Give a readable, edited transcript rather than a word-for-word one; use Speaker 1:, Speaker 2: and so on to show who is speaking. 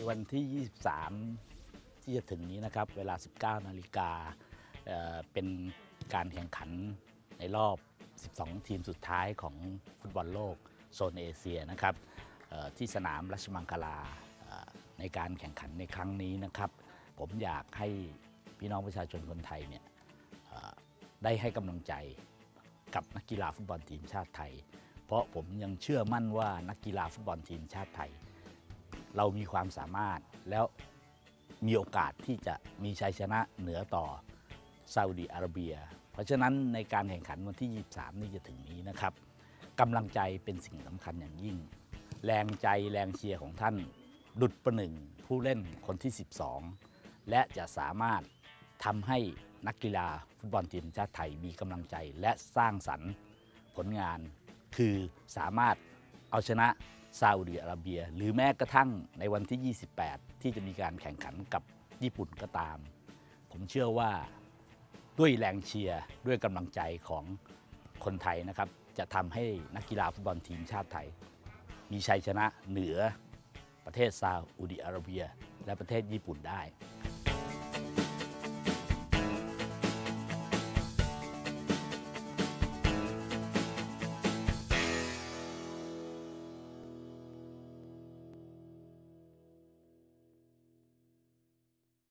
Speaker 1: วันที่ 23 ที่จะถึงนี้นะครับเวลา 19 นาฬิกาเป็นการแข่งขันในรอบ 12 ทีมสุดท้ายของฟุตบอลโลกโซนเอเชียนะครับที่สนามราชมังคลาในการแข่งขันในครั้งนี้นะครับผมอยากให้พี่น้องประชาชนคนไทยเนี่ยได้ให้กำลังใจกับนักกีฬาฟุตบอลทีมชาติไทยเพราะผมยังเชื่อมั่นว่านักกีฬาฟุตบอลทีมชาติไทยเรามีความสามารถแล้วมีโอกาสที่จะมีชัยชนะเหนือต่อซาอุดิอาระเบียเพราะฉะนั้นในการแข่งขันวันที่ 23 นี่จะถึงนี้นะครับกำลังใจเป็นสิ่งสำคัญอย่างยิ่งแรงใจแรงเชียร์ของท่านดุจประหนึ่งผู้เล่นคนที่ 12 และจะสามารถทำให้นักกีฬาฟุตบอลทีมชาติไทยมีกำลังใจและสร้างสรรค์ผลงานคือสามารถเอาชนะซาอุดิอาระเบียหรือแม้กระทั่งในวันที่ 28 ที่จะมีการแข่งขันกับญี่ปุ่นก็ตามผมเชื่อว่าด้วยแรงเชียร์ด้วยกำลังใจของคนไทยนะครับจะทำให้นักกีฬาฟุตบอลทีมชาติไทยมีชัยชนะเหนือประเทศซาอุดิอาระเบียและประเทศญี่ปุ่นได้